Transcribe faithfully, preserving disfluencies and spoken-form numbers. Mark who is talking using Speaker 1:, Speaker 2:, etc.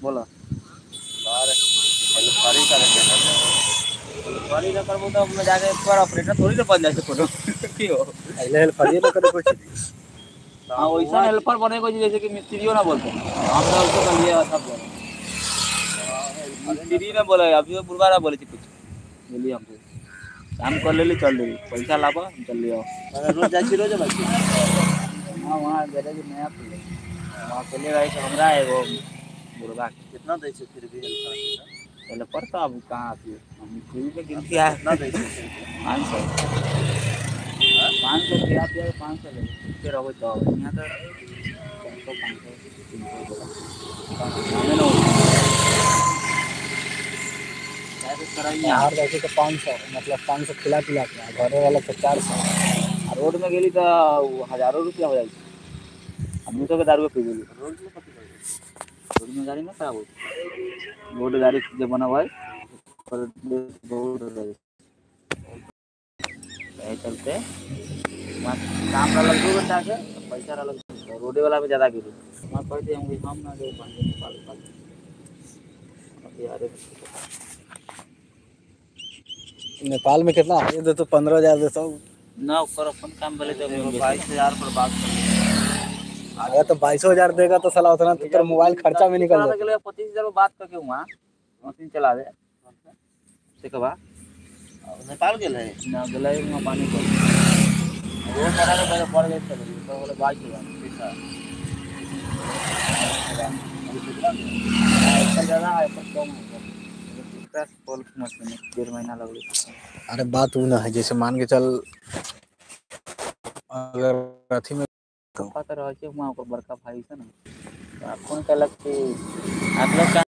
Speaker 1: बोलो
Speaker 2: और हेल्परी करे
Speaker 1: हेल्परी न करबो तो मैं जाके एक बार ऑपरेटर थोड़ी ना बन जाए कोनो की हो
Speaker 2: पहले हेल्परी न करे कुछ भी।
Speaker 1: हां वैसा हेल्पर बने को जैसे कि मिस्त्रियों ना बोलते हैं हम तो उसको कर लिए सब जगह मिस्त्री ना बोले अभी बुढ़वा ना बोले कुछ बोलिए हमको काम कर लेली चल देली पैसा लाबो हम चल लियो
Speaker 2: मैंने रोज जाची रोज बाकी
Speaker 1: हां वहां गैरेज नया खुले वहां पहले रहे तो हमरा एगो बुढ़वा
Speaker 2: कितना दै छै फिर भी हेल्पर
Speaker 1: पहले पड़ता अब कहां आती हम मिस्त्री पे गिनती है
Speaker 2: कितना दै छै फिर भी
Speaker 1: पाँच सौ पाँच सौ रुपया दिया पाँच सौ ले फिर अब तो यहां तो चार सौ पाँच सौ तीन सौ बोला हमें ना
Speaker 2: बाहर जाके तो पाँच सौ मतलब पाँच सौ खिला पिला के घरे वाला तो चार सौ
Speaker 1: रोड में गेली तो हजारों रुपया हो जाए हम तो के दारू पी गेली
Speaker 2: रोज में कथी करे
Speaker 1: रोड में गाड़ी ना खराब हो रोड गाड़ी जो बना हुआ है पर बहुत रहे ए चलते काम वाला दो घंटा के पैसा वाला रोडे वाला में ज्यादा गिरी मैं कहते हम हम ना दे पाएंगे नेपाल का बिहार
Speaker 2: नेपाल में कितना ये दे तो पंद्रह हजार देता हूँ
Speaker 1: ना कर अपन काम भले तो बाईस हजार पर बात कर
Speaker 2: अगर तो बाईस हजार देगा तो साला उतना तो तेरा मोबाइल खर्चा में निकल जाता
Speaker 1: पच्चीस हजार बात करके वहाँ मशीन चला दे देखबा
Speaker 2: नेपाल गेल है
Speaker 1: ना गलाई में पानी पर वो सारा के पहले पड़ गए थे तो बोले बाईस हजार पैसा इसका ज़्यादा है पर कम है दस पोल मशीन डेढ़ महीना लग गया
Speaker 2: अरे बात वो ना है जैसे मान के चल अगर अथी में
Speaker 1: पता रह वहाँ पर बड़का भाई से ना फोन कलक कि आप लोग